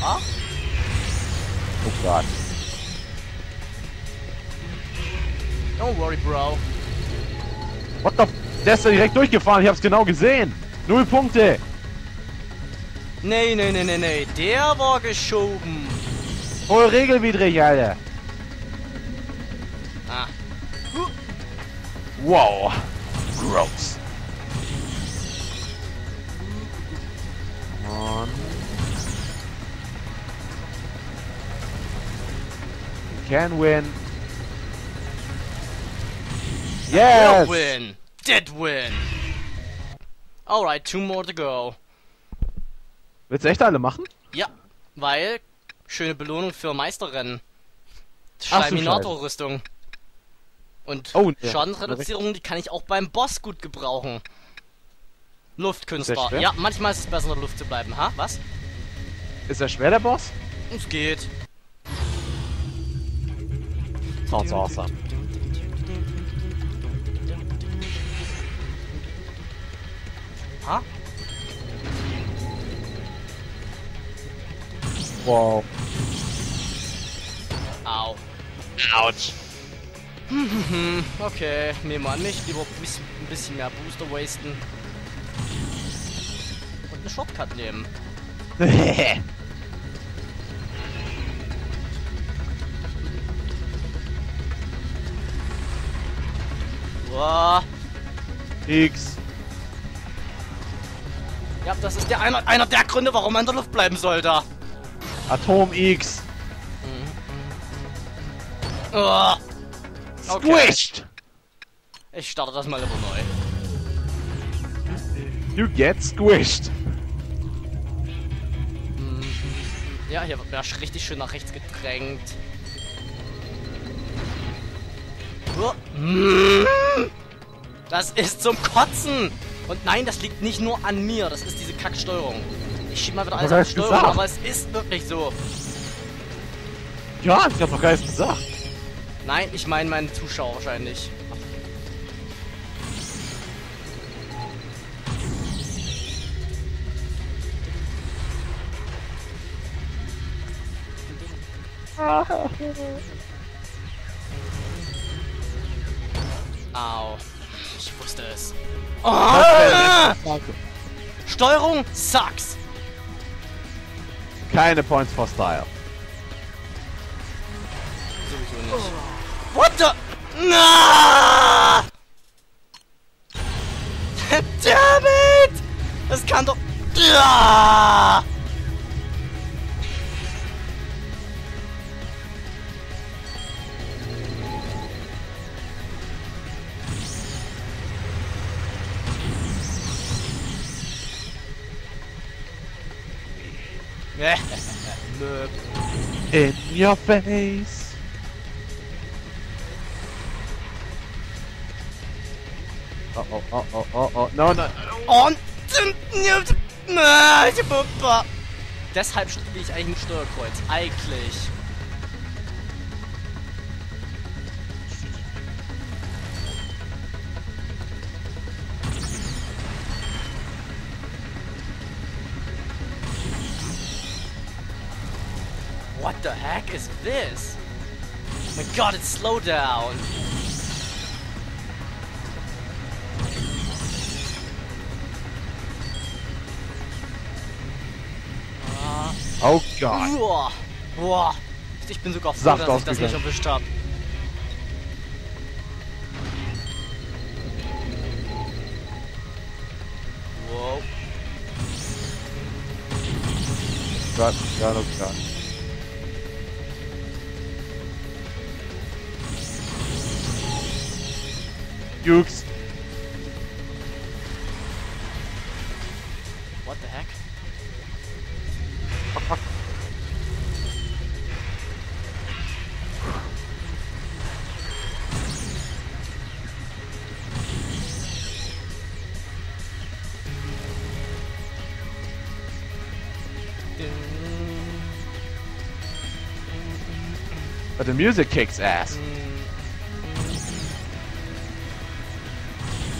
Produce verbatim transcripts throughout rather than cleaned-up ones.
Ah? Oh Gott. Don't worry, Bro. What the f... Der ist da direkt durchgefahren, ich hab's genau gesehen. Null Punkte. Nee, nee, nee, nee, nee. Der war geschoben. Voll regelwidrig, Alter. Ah. Wow. Gross. Und... Can win. Yes! Will win. Did win. Alright, two more to go. Willst du echt alle machen? Ja, weil schöne Belohnung für Meisterrennen. Ach so, Terminator-Rüstung. Und Oh, ja. Schadensreduzierung, die kann ich auch beim Boss gut gebrauchen. Luftkünstler. schwer? Ja, manchmal ist es besser in der Luft zu bleiben. Ha? Was? Ist er schwer, der Boss? Es geht. Sounds awesome. Ha? Wow. Au. Autsch. Okay, nehmen wir an nicht. Lieber ein bisschen, ein bisschen mehr Booster wasten. Und einen Shortcut nehmen. Boah. X. Ja, das ist der einer, einer der Gründe, warum man in der Luft bleiben sollte. Atom X. Oh. Okay. Squished. Ich starte das mal lieber neu. You get squished. Ja, hier wird mir richtig schön nach rechts gedrängt. Oh. Das ist zum Kotzen! Und nein, das liegt nicht nur an mir, das ist diese Kacksteuerung. Ich schieb mal wieder alles Was auf hast die du Steuerung, gesagt? aber es ist wirklich so. Ja, ich hab doch gar nichts gesagt. Nein, ich meine meine Zuschauer wahrscheinlich. Au. Ich wusste es. Oh, Danke. Steuerung sucks. Keine Points for Style. Sowieso nicht. What the? Na! Damn it! Das kann doch... Ja! Möp. In your face. Oh, oh, oh, oh, oh, oh. No, no, no. Und... Deshalb spiele ich eigentlich mit Steuerkreuz. Eigentlich. What the heck is this? Oh my god, it's slow down. Oh Gott. Boah. Boah. Ich bin sogar froh, Saft dass ich das nicht ausgegangen. erwischt habe. Wow. Gott, Gott, oh Gott. Jukes. What the heck? Fuck, fuck. But the music kicks ass.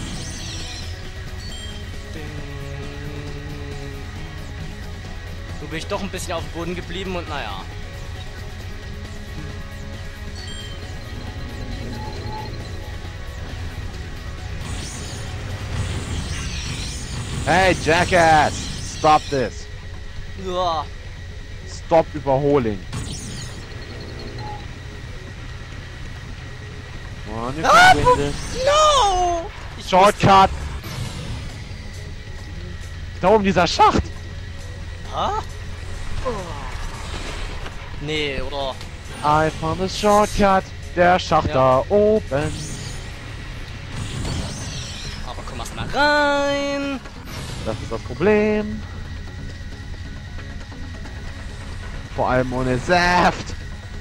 Du bin ich doch ein bisschen auf dem Boden geblieben und naja. Hey, Jackass! Stop this! Ja. Stop Überholing. Mann, you Ah, can win this. no! Ich Shortcut! Da oben dieser Schacht! Ha? Nee, oder? I found a shortcut! Der Schacht Ja. da oben! Aber komm erst mal rein! Das ist das Problem. Vor allem ohne Saft.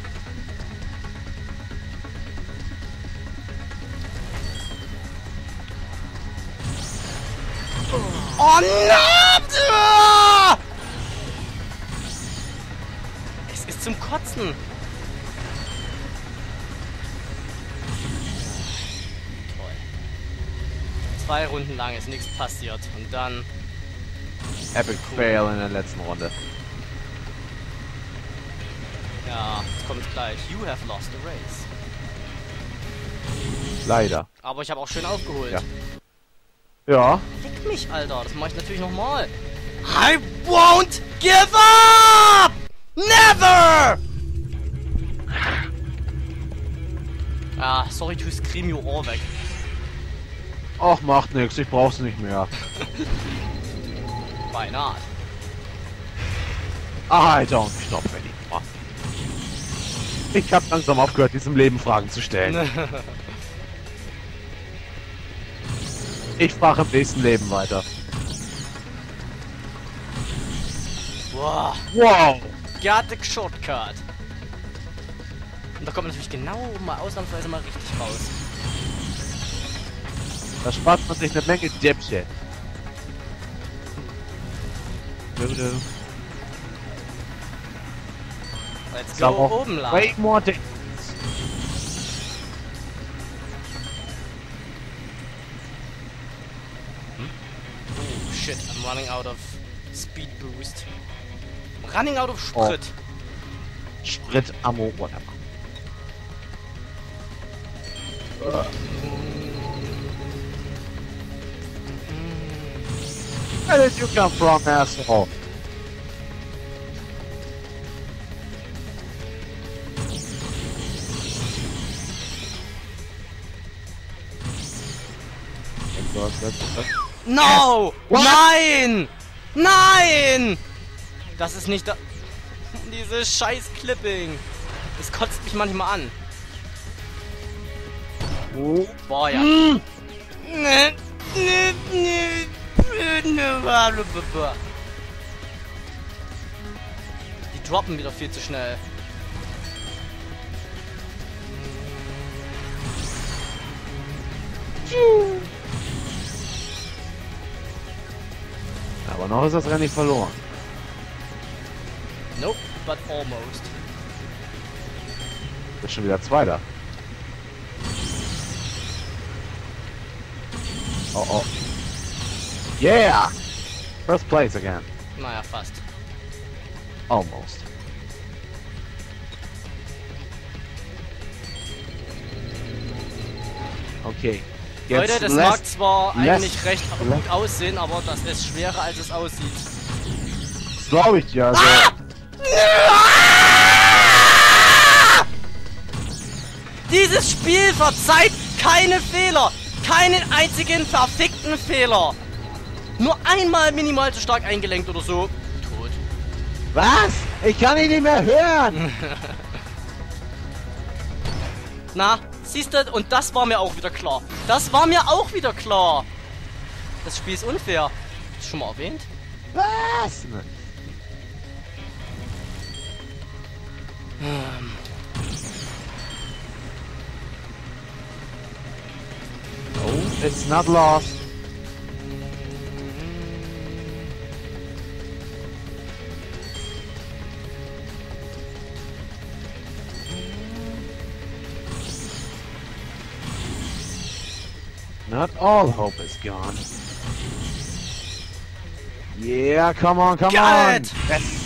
Oh no! Es ist zum Kotzen. Toll. Zwei Runden lang ist nichts passiert. Und dann... Epic Fail in der letzten Runde. Ja, es kommt gleich. You have lost the race. Leider. Aber ich habe auch schön aufgeholt. Ja. Ja. Leck mich, Alter. Das mache ich natürlich nochmal. I won't give up! Never! Ah, sorry to scream your Ohr weg. Ach, macht nix. Ich brauch's nicht mehr. Why not? I don't stop anymore. Ich hab langsam aufgehört, diesem Leben Fragen zu stellen. Ich fahre im nächsten Leben weiter. Wow. Wow! Got the shortcut. Und da kommt man natürlich genau mal ausnahmsweise mal richtig raus. Da spart man sich eine Menge Däppchen. Let's Ich go hab auch oben lang. way more things. Oh shit, I'm running out of speed boost. I'm running out of Sprit. Sprit, Ammo, whatever. Where did you come from, asshole? No! What? Nein! Nein! Das ist nicht da... Dieses scheiß Clipping. Das kotzt mich manchmal an. Oh. Boah, ja. Mm. Ne, ne, ne, ne, blablabla. Die droppen wieder viel zu schnell. Aber noch ist das Rennen nicht verloren. Nope, but almost. Ist schon wieder Zweiter. Oh oh. Yeah! First place again. Naja, fast. Almost. Okay. Leute, das less- mag zwar less- eigentlich recht gut aussehen, aber das ist schwerer, als es aussieht. Das glaube ich dir. Also, Dieses Spiel verzeiht keine Fehler. Keinen einzigen verfickten Fehler. Nur einmal minimal zu stark eingelenkt oder so. Tot. was? Ich kann ihn nicht mehr hören! Na, siehst du, und das war mir auch wieder klar. Das war mir auch wieder klar. Das Spiel ist unfair. Hast du schon mal erwähnt? Was? Oh, it's not lost. Not all hope is gone. Yeah, come on, come Got on! it! Yes.